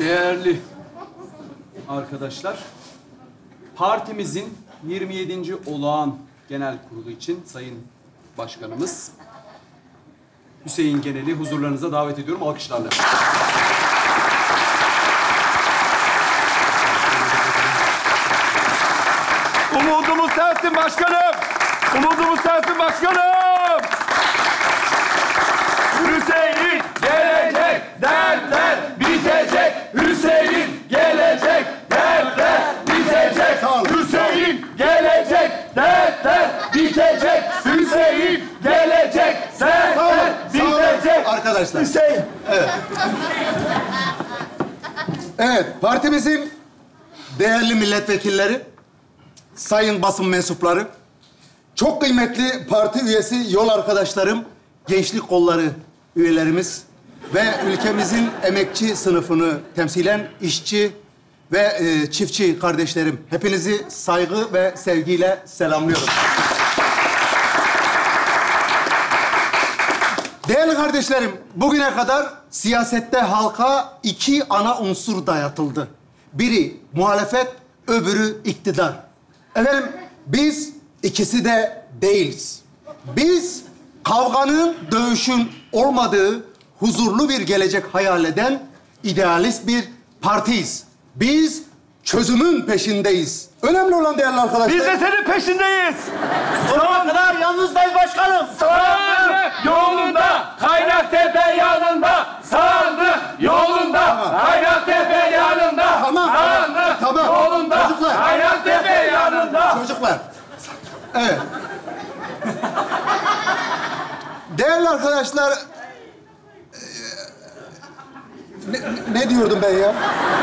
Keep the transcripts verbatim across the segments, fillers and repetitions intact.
Değerli arkadaşlar, partimizin yirmi yedinci olağan genel kurulu için Sayın Başkanımız Hüseyin Genel'i huzurlarınıza davet ediyorum. Alkışlarla. Umudumuz sensin başkanım. Umudumuz sensin başkanım. Hüseyin gelecek, dertler bitecek. Hüseyin gelecek, dertler bitecek. Hüseyin gelecek, dertler bitecek. Hüseyin gelecek, dertler bitecek. Arkadaşlar. Hüseyin. Evet. Evet, partimizin değerli milletvekilleri, sayın basın mensupları, çok kıymetli parti üyesi yol arkadaşlarım, gençlik kolları üyelerimiz ve ülkemizin emekçi sınıfını temsilen işçi ve e, çiftçi kardeşlerim. Hepinizi saygı ve sevgiyle selamlıyorum. Değerli kardeşlerim, bugüne kadar siyasette halka iki ana unsur dayatıldı. Biri muhalefet, öbürü iktidar. Efendim, biz ikisi de değiliz. Biz kavganın, dövüşün olmadığı huzurlu bir gelecek hayal eden idealist bir partiyiz. Biz çözümün peşindeyiz. Önemli olan değerli arkadaşlar... Biz de senin peşindeyiz. Sonuna kadar yalnızdayız başkanım. Sandık yolunda, Kaynaktepe yanında. Sandık yolunda, Tamam. Kaynaktepe yanında. Tamam, Sandık tamam. yolunda, Çocuklar. Kaynaktepe yanında. Çocuklar. Evet. Değerli arkadaşlar... e, Ne, ne diyordum ben ya?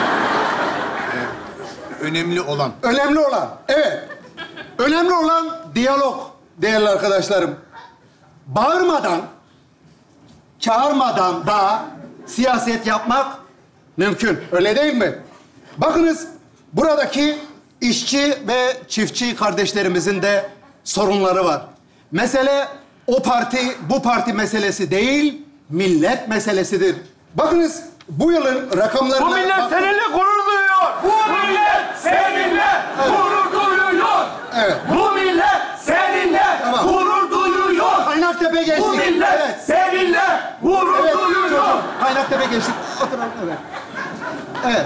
Önemli olan. Önemli olan, evet. Önemli olan diyalog değerli arkadaşlarım. Bağırmadan, çağırmadan da siyaset yapmak mümkün. Öyle değil mi? Bakınız, buradaki işçi ve çiftçi kardeşlerimizin de sorunları var. Mesele o parti, bu parti meselesi değil, millet meselesidir. Bakınız, bu yılın rakamlarına... Bu millet seninle gurur duyuyor. Bu millet seninle gurur duyuyor. Evet. Bu millet seninle Tamam. gurur duyuyor. Kaynaktepe gençlik. Bu millet Evet. seninle gurur Evet, duyuyor. çocuğum. Kaynaktepe gençlik. Oturalım, evet. Evet.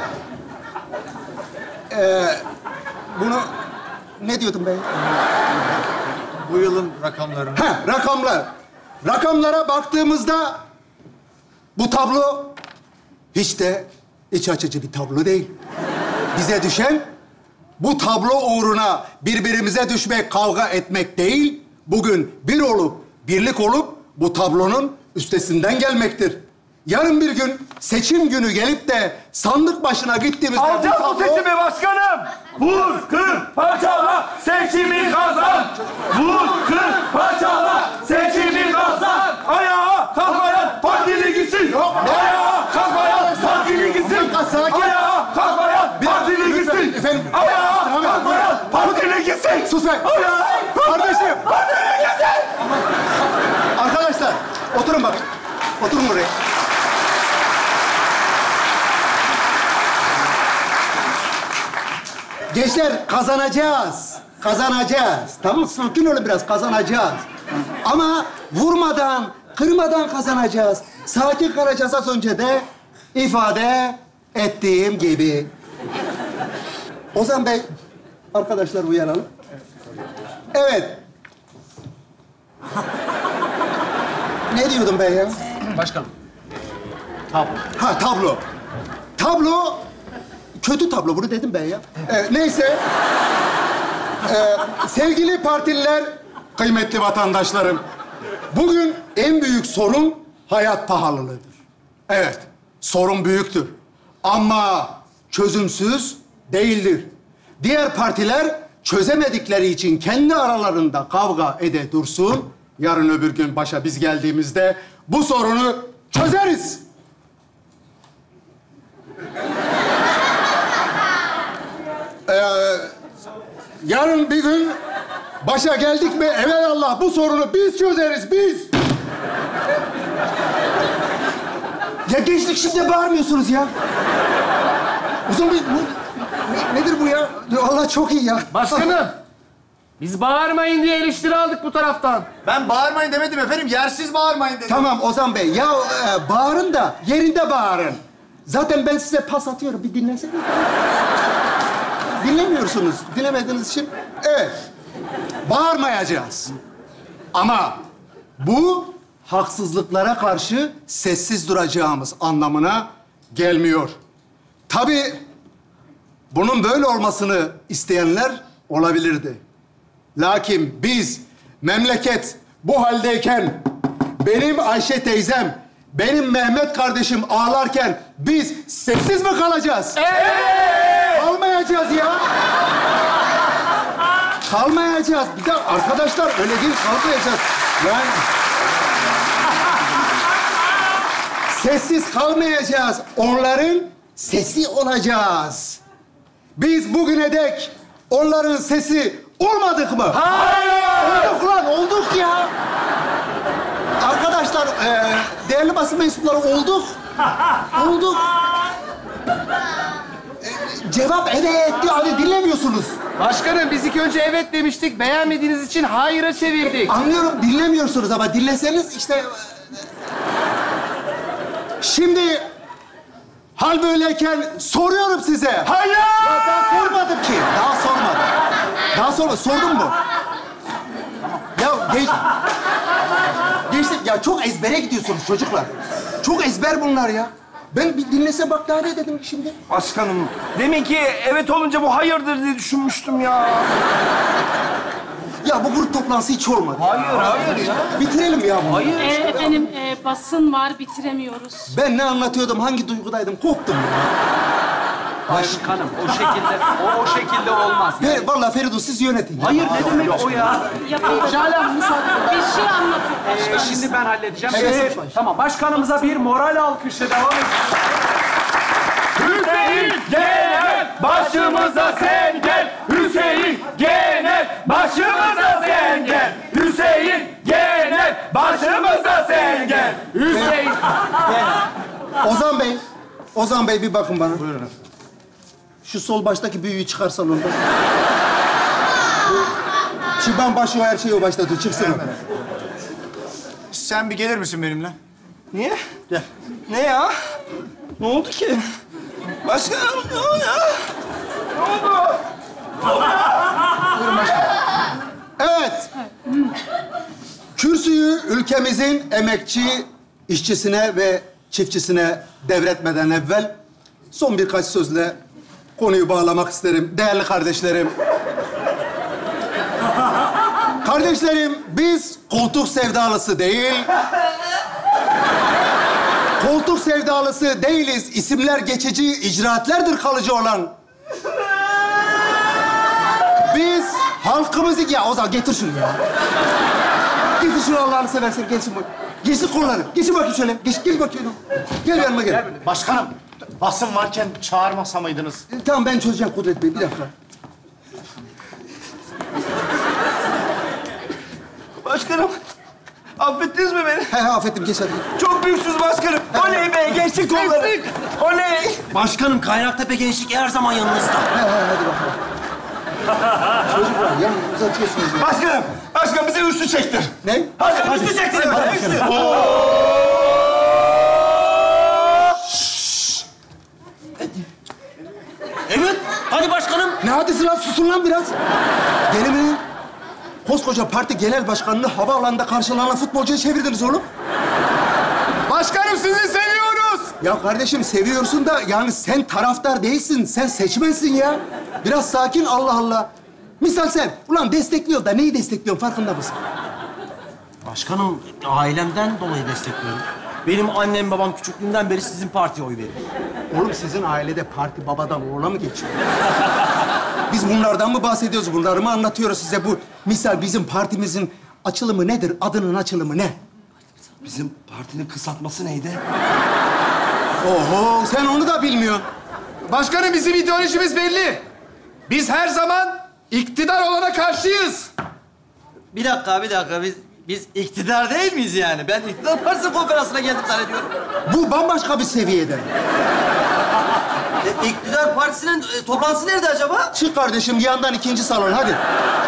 Ee, bunu... Ne diyordum ben? Bu yılın rakamlarını... Ha, rakamlar. Rakamlara baktığımızda bu tablo hiç de iç açıcı bir tablo değil. Bize düşen bu tablo uğruna birbirimize düşmek, kavga etmek değil, bugün bir olup, birlik olup bu tablonun üstesinden gelmektir. Yarın bir gün seçim günü gelip de sandık başına gittiğimizde... Alacağız bu tablo... seçimi başkanım. Vur, kır, parçala, seçimi kazan. Vur, kır, parçala, seçimi kazan. Ayağa kalkmayan partili gitsin. Yok. Ayağa kalkmayan partili gitsin. Sakin. Ayağa kalkmayan partili Lütfen, gitsin. efendim. Ayağa Tamam. kalkmayan partili gitsin. Sus be. Ayağa Kardeşim. partili gitsin. Arkadaşlar, oturun bak. Oturun buraya. Gençler, kazanacağız. Kazanacağız. Tamam, sakin olun biraz, kazanacağız. Ama vurmadan, kırmadan kazanacağız. Sakin kalacağız, az önce de ifade ettiğim gibi. Ozan Bey, arkadaşlar uyaralım. Evet. Ne diyordum ben ya? Başkanım. Ha, tablo. Tablo, kötü tablo. Bunu dedim ben ya. Ee, neyse. Ee, sevgili partililer, kıymetli vatandaşlarım. Bugün en büyük sorun hayat pahalılığıdır. Evet, sorun büyüktür. Ama çözümsüz değildir. Diğer partiler çözemedikleri için kendi aralarında kavga ede dursun. Yarın öbür gün başa biz geldiğimizde bu sorunu çözeriz. Ee, yarın bir gün başa geldik mi, evelallah bu sorunu biz çözeriz, biz. Ya gençlik, şimdi bağırmıyorsunuz ya. O zaman biz bu... Ne- nedir bu ya? Allah çok iyi ya. Başkanım, biz bağırmayın diye eleştiri aldık bu taraftan. Ben bağırmayın demedim efendim. Yersiz bağırmayın dedim. Tamam Ozan Bey. Ya e, bağırın da yerinde bağırın. Zaten ben size pas atıyorum. Bir dinleseniz. Dinlemiyorsunuz. Dinlemediğiniz için. Evet. Bağırmayacağız. Ama bu haksızlıklara karşı sessiz duracağımız anlamına gelmiyor. Tabii bunun böyle olmasını isteyenler olabilirdi. Lakin biz memleket bu haldeyken benim Ayşe teyzem, benim Mehmet kardeşim ağlarken biz sessiz mi kalacağız? Evet! Kalmayacağız ya. Kalmayacağız. Bir de arkadaşlar öyle değil, kalmayacağız. Yani... Sessiz kalmayacağız. Onların sesi olacağız. Biz bugüne dek onların sesi olmadık mı? Hayır! Olduk lan, olduk ya. Arkadaşlar, e, değerli basın mensupları olduk. Olduk. E, cevap evet diyor. Hadi dinlemiyorsunuz. Başkanım, biz ilk önce evet demiştik. Beğenmediğiniz için hayır'a çevirdik. Anlıyorum, dinlemiyorsunuz ama dinleseniz işte... Şimdi hal böyleyken soruyorum size. Hayır! Ya daha sormadım ki. Daha sormadım. Daha sormadım. Sordun mu? Ya geç... Geçtim. Ya çok ezbere gidiyorsunuz çocuklar. Çok ezber bunlar ya. Ben bir dinlese bak daha ne dedim şimdi? Başkanım, demin ki evet olunca bu hayırdır diye düşünmüştüm ya. Ya bu grup toplantısı hiç olmadı. Hayır, hayır ya. Bitirelim ya bunu. Ee, efendim e, basın var bitiremiyoruz. Ben ne anlatıyordum, hangi duygudaydım? Koptum ya. Başkanım o şekilde o, o şekilde olmaz. Ve vallahi Feridun siz yönetin. ya. Hayır ne demek o ya? Yapalım. Hala müsaade. Bir şey anlatın. Ee, şimdi ben halledeceğim. Evet. Ee, tamam başkanımıza bir moral alkışla devam edelim. Hüseyin gel, başımıza sen gel. Hüseyin gel, başımıza sen gel. Hüseyin gel, başımıza sen gel. Hüseyin. Ozan Bey, Ozan Bey bir bakın bana. Buyurun efendim. Şu sol baştaki büyüğü çıkarsan ondan. Çıban başı o her şeyi o başlatıyor. Çıksın o. Sen bir gelir misin benimle? Niye? Ne ya? Ne oldu ki? Başkanım ne oldu ya? Ne oldu? Evet. Kürsüyü ülkemizin emekçi, işçisine ve çiftçisine devretmeden evvel son birkaç sözle konuyu bağlamak isterim. Değerli kardeşlerim. Kardeşlerim, biz koltuk sevdalısı değil, koltuk sevdalısı değiliz. İsimler geçici, icraatlerdir kalıcı olan. Biz halkımızı... Ya Ozan getir şunu ya. Getir şunu Allah'ını seversen gelsin bak. Geçsin kolları. Geçin bakayım şöyle. Geç, gel bakayım. Gel yanıma gel. Başkanım, basın varken çağırmasa mıydınız? E, tamam ben çözeceğim Kudret Bey. Bir dakika. Başkanım, affettiniz mi beni? He he affettim. Geç hadi. Çok büyüksünüz başkanım. Oley be, gençlik kolları. Oley. Başkanım, Kaynaktepe Gençlik her zaman yanınızda. He he hadi bakalım. Çocuklar ya uzatıyorsunuz ya. Başkanım, başkanım bize üstü çektir. Ne? Hadi, hadi. Üstü çektirin bana, üstü. Evet, hadi başkanım. Ne hadisi lan? Susun lan biraz. Deli mi? Koskoca parti genel başkanını havaalanında karşılanan futbolcuya çevirdiniz oğlum. Başkanım sizi seviyoruz. Ya kardeşim seviyorsun da yani sen taraftar değilsin. Sen seçmensin ya. Biraz sakin Allah Allah. Misal sen. Ulan destekliyor da neyi destekliyorsun farkında mısın? Başkanım, ailemden dolayı destekliyorum. Benim annem babam küçüklüğümden beri sizin partiye oy veriyor. Oğlum sizin ailede parti babadan oğula mı geçiyor? Biz bunlardan mı bahsediyoruz? Bunları mı anlatıyoruz size? Bu misal bizim partimizin açılımı nedir? Adının açılımı ne? Bizim partinin kısaltması neydi? Oho sen onu da bilmiyorsun. Başkanım bizim ideolojimiz belli. Biz her zaman iktidar olana karşıyız. Bir dakika, bir dakika. Biz biz iktidar değil miyiz yani? Ben iktidar partisi konferansına geldim zannediyorum. Bu bambaşka bir seviyede. E, İktidar Partisi'nin e, toplantısı nerede acaba? Çık kardeşim yandan ikinci salon hadi.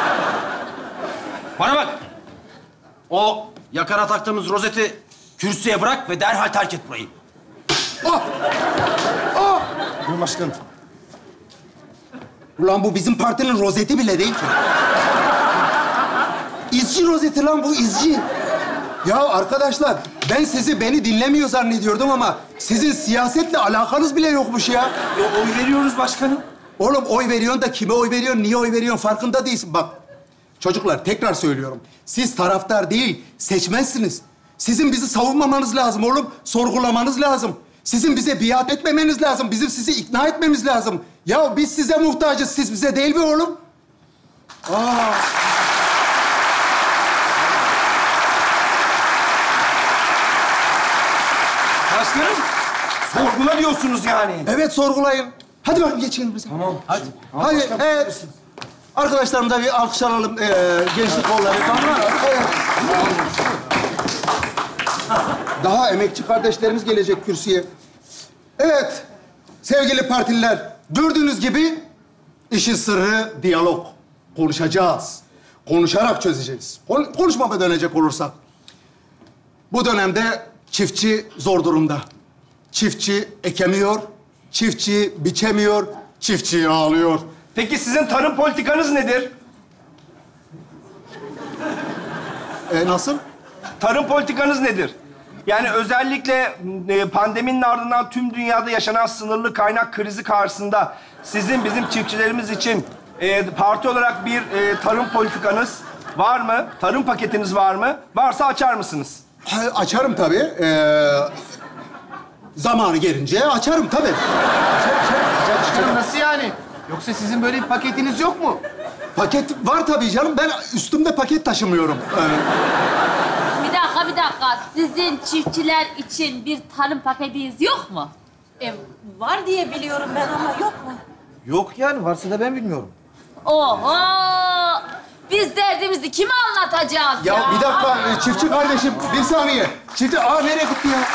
Bana bak. O yakana taktığımız rozeti kürsüye bırak ve derhal terk et burayı. Oh! Oh! Buyurun başkanım. Ulan bu bizim partinin rozeti bile değil ki. İzci rozeti lan bu, izci. Ya arkadaşlar, ben sizi beni dinlemiyor zannediyordum ama sizin siyasetle alakanız bile yokmuş ya. Ya, oy veriyoruz başkanım. Oğlum oy veriyorsun da kime oy veriyorsun, niye oy veriyorsun farkında değilsin. Bak çocuklar tekrar söylüyorum. Siz taraftar değil, seçmensiniz. Sizin bizi savunmamanız lazım oğlum. Sorgulamanız lazım. Sizin bize biat etmemeniz lazım. Bizim sizi ikna etmemiz lazım. Ya biz size muhtacız, siz bize değil mi oğlum? Aa. Başkanım, sorgula diyorsunuz yani. Evet sorgulayın. Hadi bakın geçin bize. Tamam, hadi. Hadi, evet. Arkadaşlarımıza bir alkış alalım. Ee, gençlik kolları. Tamam. Evet. Daha emekçi kardeşlerimiz gelecek kürsüye. Evet, sevgili partililer. Gördüğünüz gibi işin sırrı diyalog. Konuşacağız. Konuşarak çözeceğiz. Kon konuşmama dönecek olursak. Bu dönemde çiftçi zor durumda. Çiftçi ekemiyor, çiftçi biçemiyor, çiftçi ağlıyor. Peki sizin tarım politikanız nedir? E, nasıl? Tarım politikanız nedir? Yani özellikle e, pandeminin ardından tüm dünyada yaşanan sınırlı kaynak krizi karşısında sizin bizim çiftçilerimiz için e, parti olarak bir e, tarım politikanız var mı? Tarım paketiniz var mı? Varsa açar mısınız? Ha, açarım tabii. Ee, zamanı gelince açarım tabii. Açarım, açarım, açarım, açarım. Nasıl yani? Yoksa sizin böyle bir paketiniz yok mu? Paket var tabii canım. Ben üstümde paket taşımıyorum. Ee, Bir dakika, bir dakika. Sizin çiftçiler için bir tarım paketiniz yok mu? E, var diye biliyorum ben ama yok mu? Yok yani, varsa da ben bilmiyorum. Oho! Biz derdimizi kime anlatacağız ya? ya bir dakika e, çiftçi kardeşim bir saniye. Çiftçi, aa nereye gitti ya?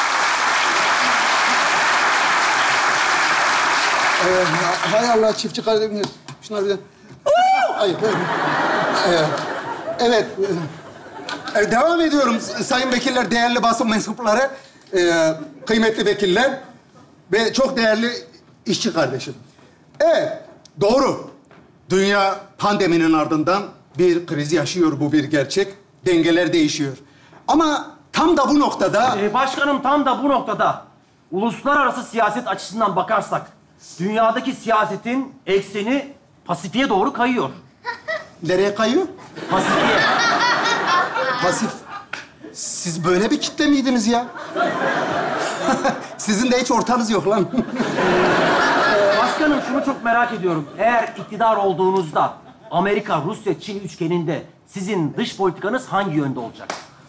Ee, hay Allah çiftçi kardeşim. Şunlar bir de... Hayır. Ee, evet. Ee, devam ediyorum sayın vekiller, değerli basın mensupları, ee, kıymetli vekiller ve çok değerli işçi kardeşim. Evet, doğru. Dünya pandeminin ardından bir kriz yaşıyor, bu bir gerçek. Dengeler değişiyor. Ama tam da bu noktada... Ee, başkanım tam da bu noktada uluslararası siyaset açısından bakarsak dünyadaki siyasetin ekseni Pasifik'e doğru kayıyor. Nereye kayıyor? Pasifik'e. Pasif. Siz böyle bir kitle miydiniz ya? Sizin de hiç ortanız yok lan. Başkanım şunu çok merak ediyorum. Eğer iktidar olduğunuzda Amerika, Rusya, Çin üçgeninde sizin dış politikanız hangi yönde olacak?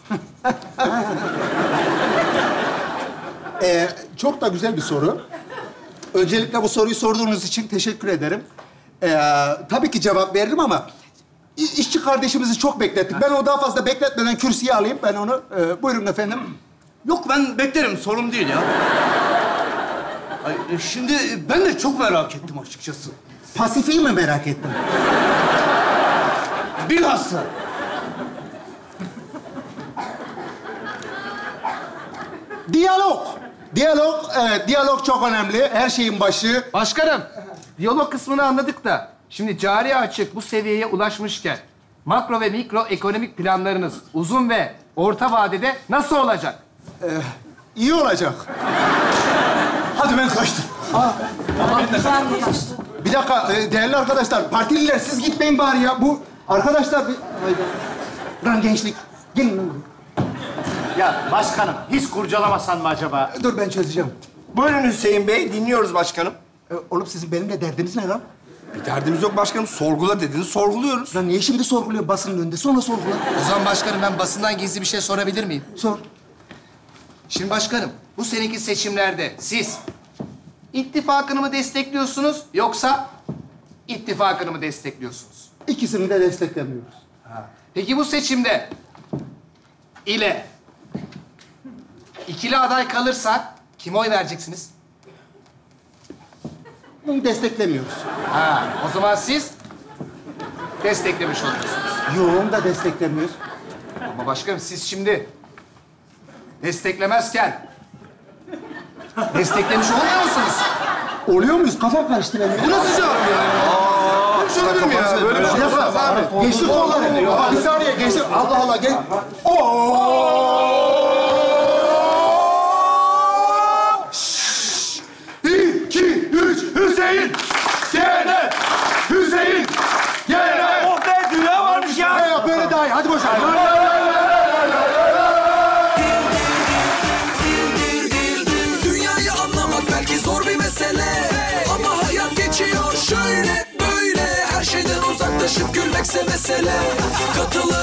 Ee, çok da güzel bir soru. Öncelikle bu soruyu sorduğunuz için teşekkür ederim. Ee, tabii ki cevap veririm ama i- işçi kardeşimizi çok beklettik. Ben onu daha fazla bekletmeden kürsüye alayım. Ben onu... Ee, buyurun efendim. Yok ben beklerim, sorun değil ya. Ay, e, şimdi ben de çok merak ettim açıkçası. Pasifik'i mi merak ettin? Bilhassa. Diyalog. Diyalog, evet diyalog çok önemli. Her şeyin başı. Başkanım, diyalog kısmını anladık da şimdi cari açık bu seviyeye ulaşmışken makro ve mikro ekonomik planlarınız uzun ve orta vadede nasıl olacak? Ee, iyi olacak. Hadi ben kaçtım. Aa, bir dakika, e, değerli arkadaşlar, partililer siz gitmeyin bari ya. Bu arkadaşlar bir... Haydi. Lan gençlik, gelin lan. Ya başkanım, hiç kurcalamasan mı acaba? Dur ben çözeceğim. Buyurun Hüseyin Bey, dinliyoruz başkanım. Ee, oğlum sizin benimle derdiniz ne lan? Bir derdimiz yok başkanım. Sorgula dediniz, sorguluyoruz. Lan niye şimdi sorguluyor basının önünde? Sonra sorgula. O zaman başkanım ben basından gizli bir şey sorabilir miyim? Sor. Şimdi başkanım, bu seneki seçimlerde siz ittifakını mı destekliyorsunuz yoksa ittifakını mı destekliyorsunuz? İkisini de desteklemiyoruz. Peki bu seçimde ile ikili aday kalırsa kime oy vereceksiniz? desteklemiyoruz. Ha, o zaman siz desteklemiş oluyorsunuz. Yoğun da desteklemiyoruz. Ama başkanım siz şimdi desteklemezken desteklemiş olmuyor musunuz? Oluyor muyuz? Kafa karıştı benim. Bu nasıl cevap ya? Hiç olabilir mi ya? Böyle bir şey yapamaz abi. Geçtik kolları. Aa, bir saniye geçtik. Allah Allah gel. Oo! İki, üç, Hüseyin! Gene! Hüseyin! Gene! Oh be, dünya varmış ya. Ya böyle daha iyi. Hadi boşalt. Dünyayı anlamak belki zor bir mesele, ama hayat geçiyor şöyle böyle. Her şeyden uzaklaşıp gülmekse mesele. Katıl